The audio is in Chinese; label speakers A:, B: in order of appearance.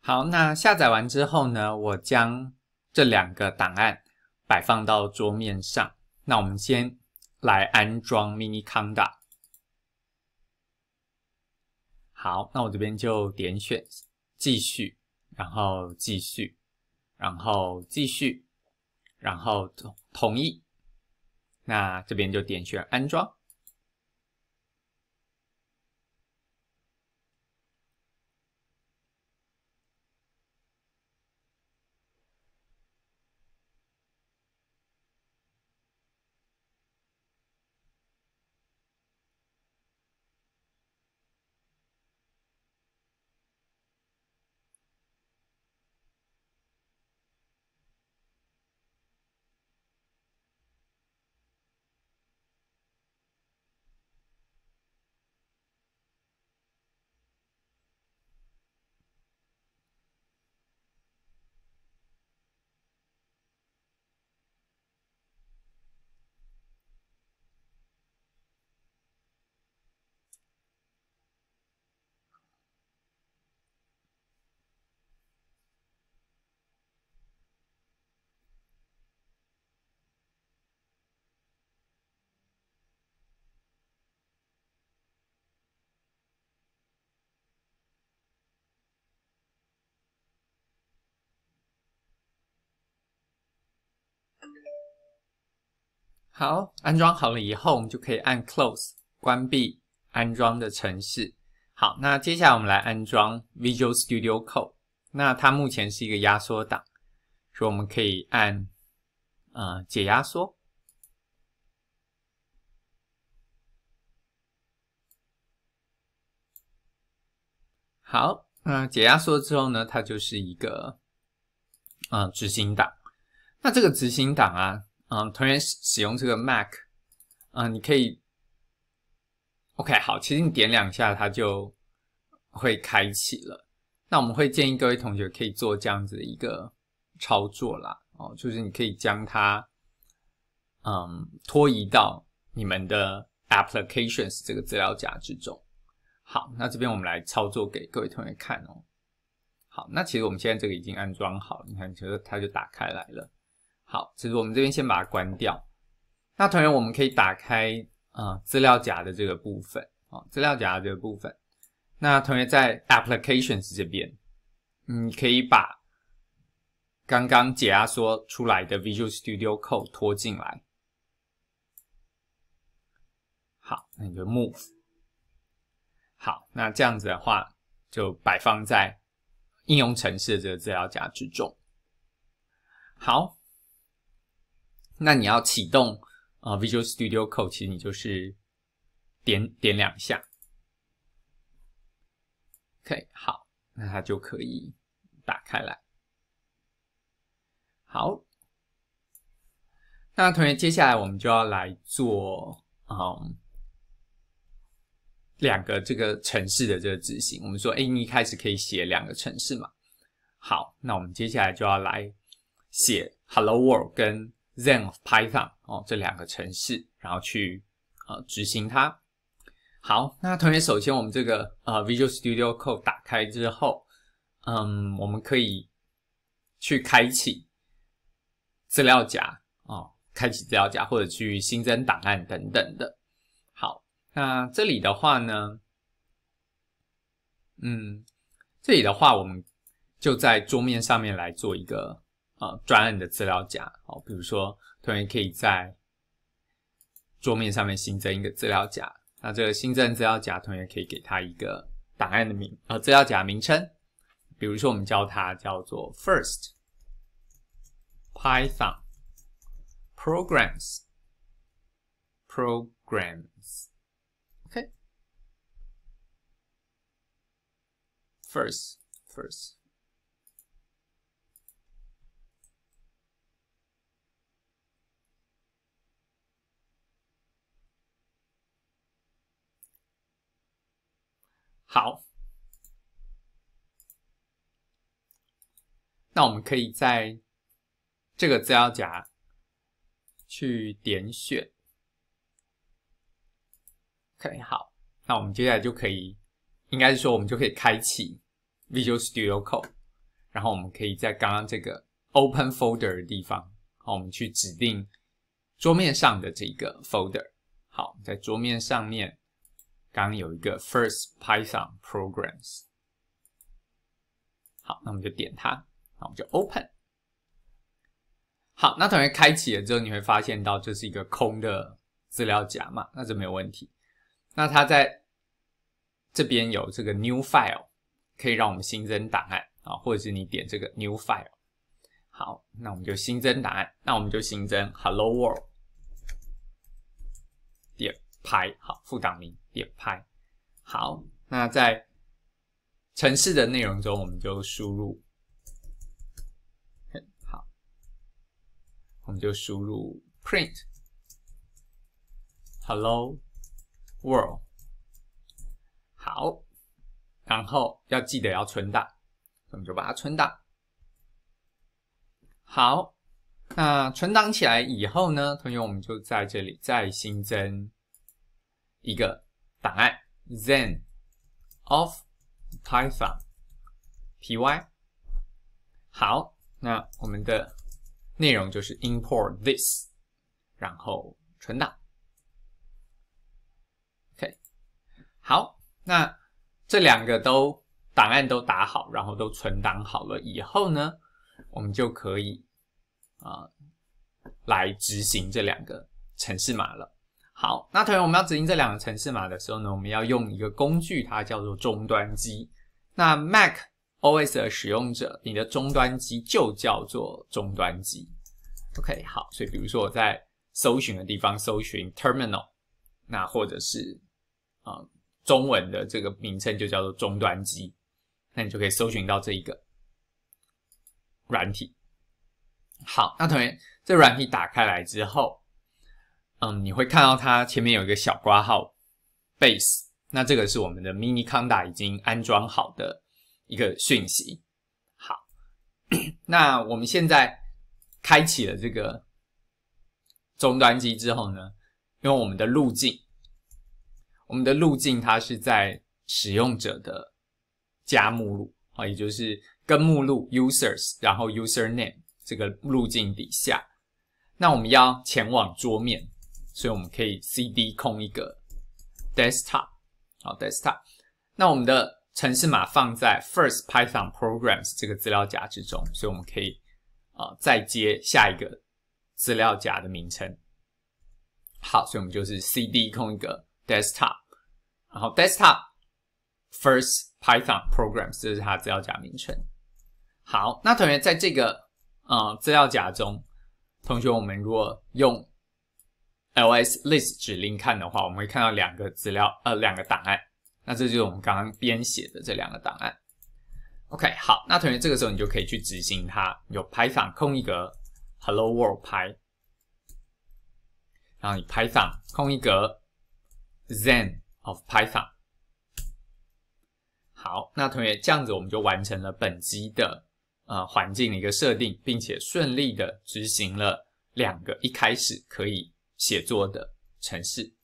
A: 好，那下载完之后呢，我将这2个档案摆放到桌面上。那我们先来安装 Miniconda。好，那我这边就点选继续，然后继续，然后继续，然后同意。那这边就点选安装。好，安装好了以后，我们就可以按 Close 关闭安装的程式。好，那接下来我们来安装 Visual Studio Code。那它目前是一个压缩档，所以我们可以按解压缩。好，解压缩之后呢，它就是一个执行档。那这个执行档啊，同学使用这个 Mac， 你可以 OK 好，其实你点2下它就会开启了。那我们会建议各位同学可以做这样子的一个操作啦，就是你可以将它拖移到你们的 applications 这个资料夹之中。好，那这边我们来操作给各位同学看哦。好，那其实我们现在这个已经安装好了，你看，它就打开来了。好，其实我们这边先把它关掉。那同学，我们可以打开资料夹的这个部分，资料夹的这个部分。那同学在 applications 这边，你可以把刚刚解压缩出来的 Visual Studio Code 拖进来。好，那你就 move。好，那这样子的话，就摆放在应用程式的这个资料夹之中。好，那你要启动Visual Studio Code， 其实你就是点2下。OK， 好，那它就可以打开来。好，那同学，接下来我们就要来做2个这个程式的这个执行。我们说，你一开始可以写2个程式嘛。好，那我们接下来就要来写 Hello World 跟 Zen of Python 这2个程式，然后去执行它。好，那同学，首先我们这个Visual Studio Code 打开之后，我们可以去开启资料夹开启资料夹，或者去新增档案等等的。好，那这里的话呢，这里的话我们就在桌面上面来做一个专案的资料夹。比如说同学可以在桌面上面新增一个资料夹。那这个新增资料夹，同学可以给它一个档案的资料夹名称。比如说我们叫它叫做 First Python Programs OK First好，那我们可以在这个资料夹去点选。OK， 好，那我们接下来就可以，应该是说我们就可以开启 Visual Studio Code。 然后我们可以在刚刚这个 Open Folder 的地方，好，我们去指定桌面上的这个 folder。好，在桌面上面，刚刚有一个 First Python Programs。好，那我们就点它，好，我们就 Open。好，那同学开启了之后，你会发现到这是一个空的资料夹嘛，那这没有问题。那它在这边有这个 New File， 可以让我们新增档案啊，或者是你点这个 New File。好，那我们就新增档案，那我们就新增 Hello World 点 Py， 好，副档名点 Py。好，那在程式的内容中，我们就输入，好，我们就输入 print Hello World。好，然后要记得要存档，我们就把它存档。好，那存档起来以后呢，同学我们就在这里再新增一个档案 Then of Python py。 好，那我们的内容就是 import this， 然后存档。 OK， 好，那这两个档案都打好，然后都存档好了以后呢，我们就可以来执行这两个程式码了。好，那同学我们要执行这两个程式码的时候呢，我们要用一个工具，它叫做终端机。那 Mac OS 的使用者，你的终端机就叫做终端机。OK， 好，所以比如说我在搜寻的地方搜寻 Terminal， 那或者是中文的这个名称就叫做终端机，那你就可以搜寻到这一个软体。好，那同学，这软体打开来之后，你会看到它前面有一个小括号 base， 那这个是我们的 Mini Conda 已经安装好的一个讯息。好，那我们现在开启了这个终端机之后呢，因为我们的路径它是在使用者的加目录，也就是根目录 users， 然后 username 这个路径底下，那我们要前往桌面，所以我们可以 cd 空一个 desktop， 好 desktop， 那我们的程式码放在 First Python Programs 这个资料夹之中，所以我们可以再接下一个资料夹的名称。好，所以我们就是 cd 空一个 desktop， 然后 desktop First Python Programs 这是它的资料夹名称。好，那同学在这个资料夹中，同学我们如果用 ls list 指令看的话，我们会看到两个档案，那这就是我们刚刚编写的这两个档案。OK， 好，那同学这个时候你就可以去执行它，有 Python 空一格 Hello World Py， 然后你 Python 空一格 Then of Python。 好，那同学这样子我们就完成了本机的环境的一个设定，并且顺利的执行了两个一开始可以写作的程式。